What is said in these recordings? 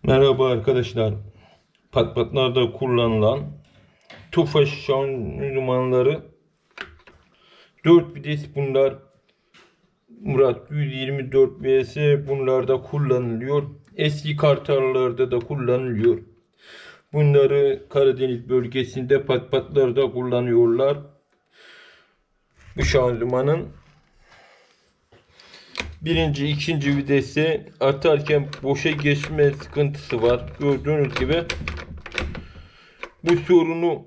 Merhaba arkadaşlar. Patpatlarda kullanılan Tofaş şanzımanları 4 vites bunlar. Murat 124 vs bunlarda kullanılıyor. Eski kartallarda da kullanılıyor. Bunları Karadeniz bölgesinde patpatlarda kullanıyorlar. Bu şanzımanın birinci, ikinci vitesi atarken boşa geçme sıkıntısı var. Gördüğünüz gibi bu sorunu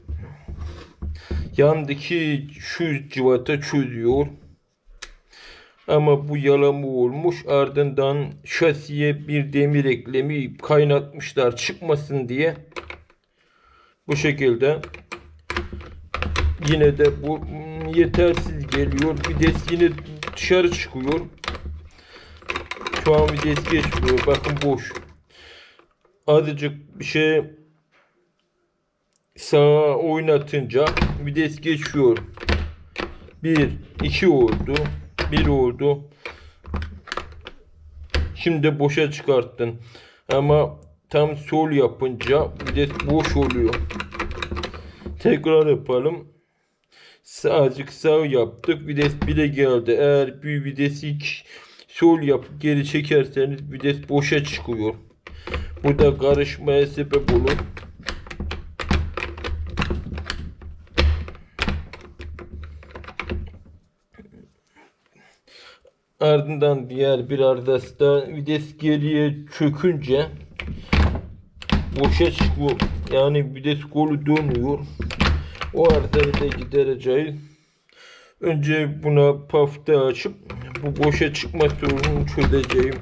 yandaki şu cıvata çözüyor. Ama bu yalama olmuş. Ardından şasiye bir demir eklemi kaynatmışlar çıkmasın diye. Bu şekilde. Yine de bu yetersiz geliyor. Vites yine dışarı çıkıyor. Şu an vites geçmiyor. Bakın boş. Azıcık bir şey sağa oynatınca vites geçiyor. 1, 2 oldu. 1 oldu. Şimdi boşa çıkarttın. Ama tam sol yapınca vites boş oluyor. Tekrar yapalım. Azıcık sağ yaptık. Vites 1'e geldi. Eğer bir vitesi sol yapıp geri çekerseniz vites boşa çıkıyor. Bu da karışmaya sebep olur. Ardından diğer bir ardasta vites geriye çökünce boşa çıkıyor. Yani vites kolu dönüyor. O ardayı da gidereceğiz. Önce buna pafta açıp bu boşa çıkma sorununu çözeceğim.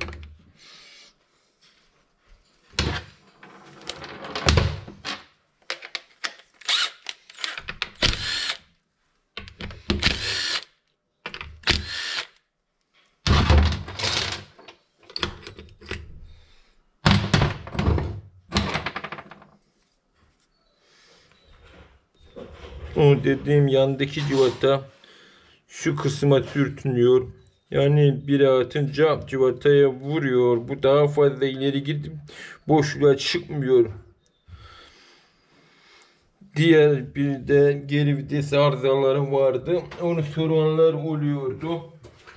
O dediğim yandaki cıvata şu kısma sürtünüyor. Yani bir atınca cıvataya vuruyor. Bu daha fazla ileri gidip boşluğa çıkmıyor. Diğer bir de geri vites arızaları vardı. Onu soranlar oluyordu.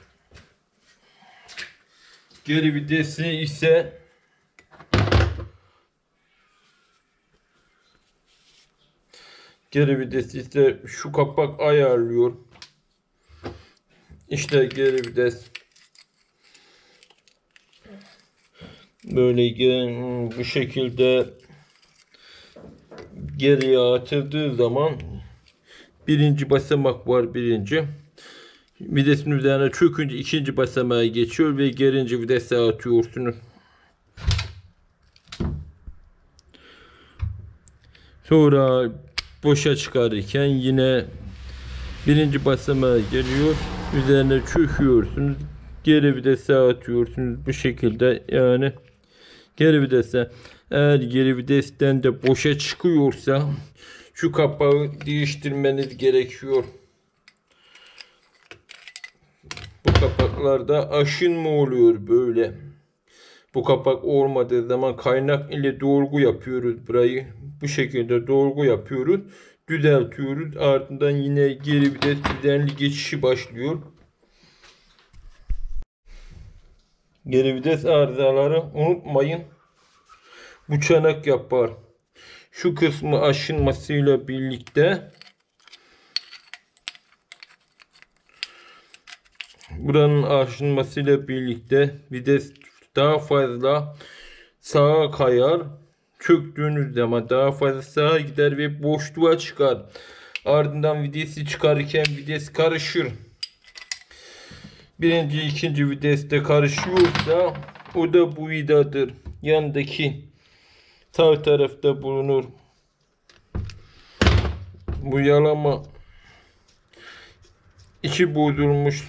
Geri vitesi ise şu kapak ayarlıyor. İşte geri vites. Böyle bu şekilde geriye atıldığı zaman birinci basamak var birinci. Vitesin üzerine çökünce ikinci basamağa geçiyor ve gerinci vitese atıyorsunuz. Sonra boşa çıkarırken yine birinci basamağa geliyor. Üzerine çöküyorsunuz. Geri vitese atıyorsunuz. Bu şekilde yani geri vitese. Eğer geri vitesten de boşa çıkıyorsa şu kapağı değiştirmeniz gerekiyor. Bu kapaklarda aşınma oluyor böyle. Bu kapak olmadığı zaman kaynak ile dolgu yapıyoruz burayı. Bu şekilde dolgu yapıyoruz. Düzeltiyoruz. Ardından yine geri vites düzenli geçişi başlıyor. Geri vites arızaları unutmayın. Bu çanak yapar. Şu kısmı aşınmasıyla birlikte buranın aşınmasıyla birlikte vites daha fazla sağa kayar. Çöktüğünüz zaman daha fazla sağa gider ve boşluğa çıkar. Ardından vitesi çıkarırken vites karışır. Birinci, ikinci viteste karışıyorsa o da bu vidadır. Yandaki sağ tarafta bulunur. Bu yalama içi bozulmuş.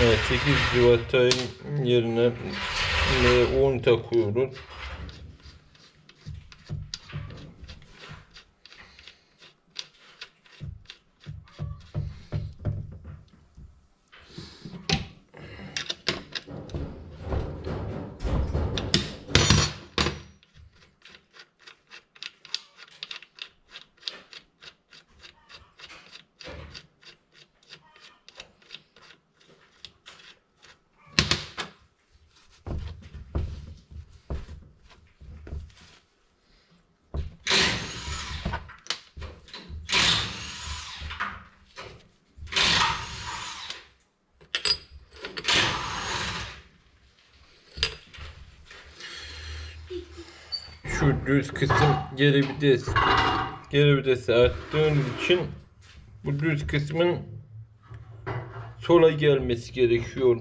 8 civatayın yerine 10 takıyoruz. Şu düz kısım geri vitesi arttığınız için bu düz kısmın sola gelmesi gerekiyor.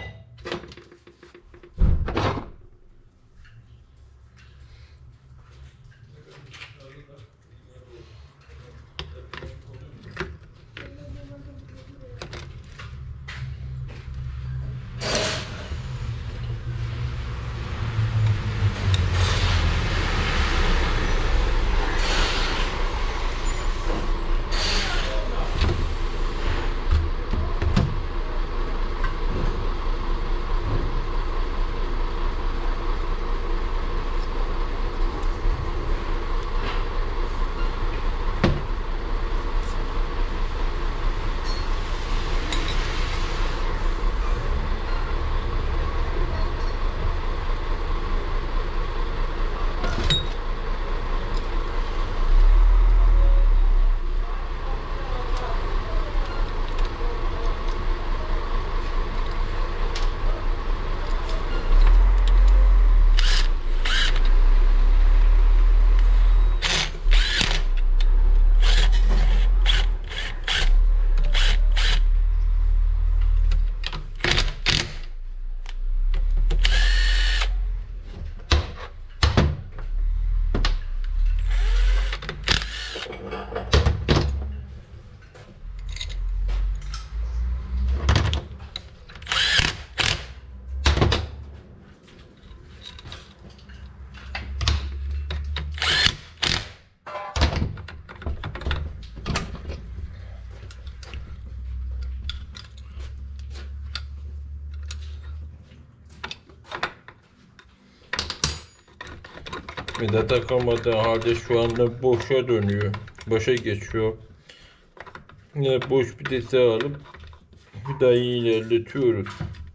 Vida takamadığı halde şu anda boşa dönüyor. Boşa geçiyor. Yine boş vidası alıp vidayı ilerletiyoruz.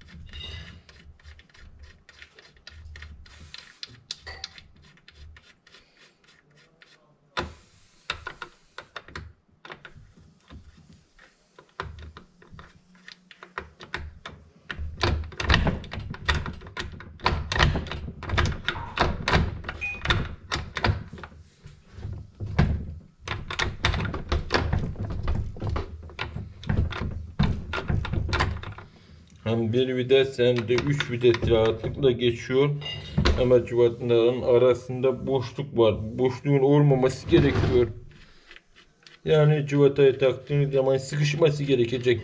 Hem bir vites hem de 3 vites rahatlıkla geçiyor. Ama cıvataların arasında boşluk var. Boşluğun olmaması gerekiyor. Yani cıvatayı taktığınız zaman sıkışması gerekecek.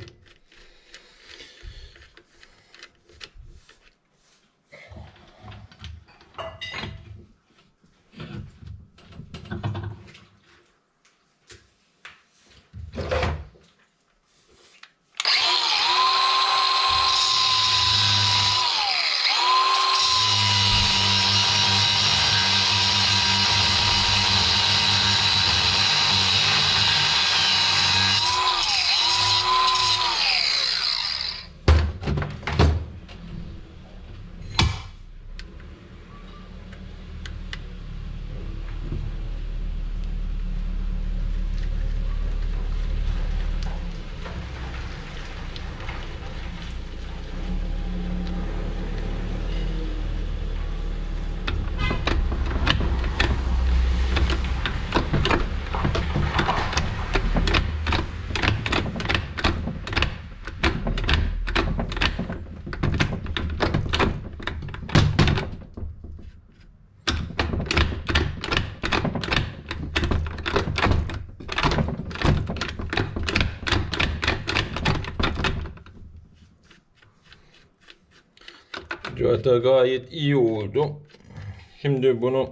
Zaten gayet iyi oldu. Şimdi bunu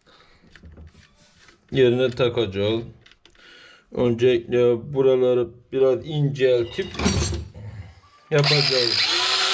yerine takacağız. Öncelikle buraları biraz inceltip yapacağız.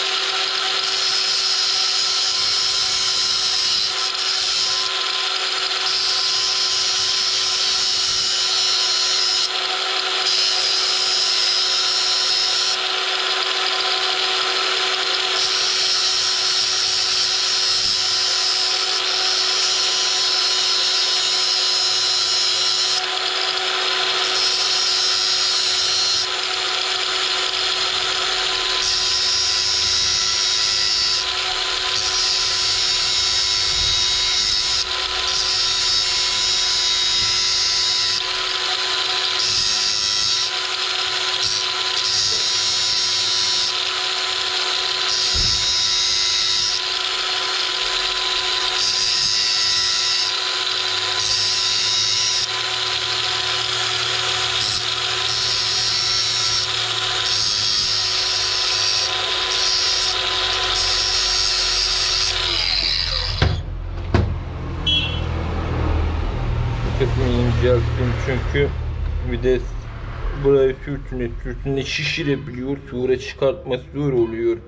Kısmı incelttim çünkü vites burayı sürtüne şişirebiliyor, sonra çıkartması zor oluyor.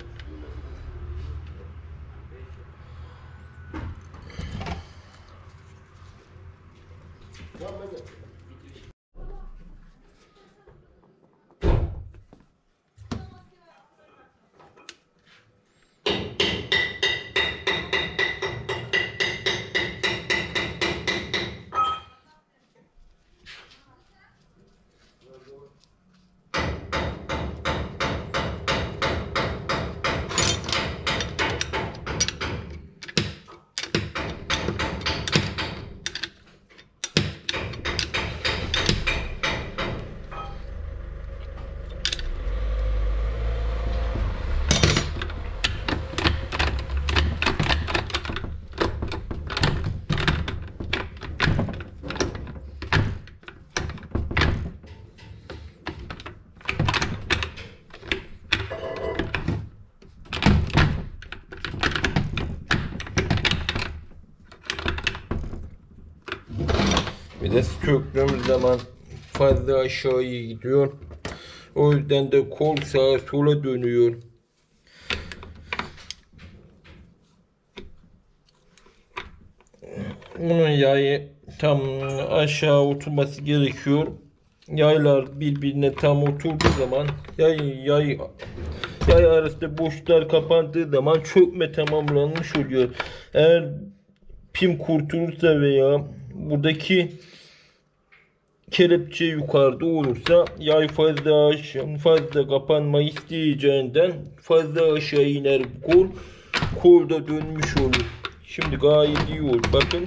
Vites söktüğümüz zaman fazla aşağıya gidiyor. O yüzden de kol sağa sola dönüyor. Bunun yayı tam aşağı oturması gerekiyor. Yaylar birbirine tam oturduğu zaman yay arasında boşluklar kapandığı zaman çökme tamamlanmış oluyor. Eğer pim kurtulursa veya buradaki kelepçe yukarıda olursa yay fazla kapanma isteyeceğinden fazla aşağı iner kol da dönmüş olur. Şimdi gayet iyi oldu. Bakın.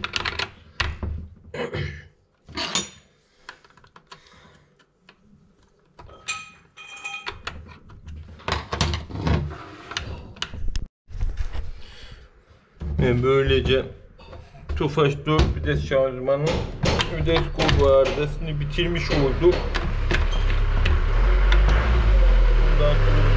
Ve böylece Tofaş 4 vites şanzımanın vites kol arızasını bitirmiş olduk. Bundan sonra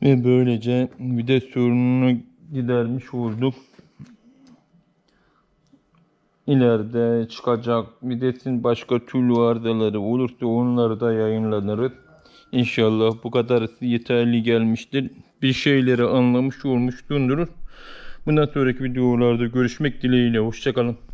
Ve böylece vites sorununu gidermiş olduk. İleride çıkacak videsin başka türlü arızaları olursa onları da yayınlanırız. İnşallah bu kadar yeterli gelmiştir. Bir şeyleri anlamış olmuşsunuz. Bundan sonraki videolarda görüşmek dileğiyle. Hoşça kalın.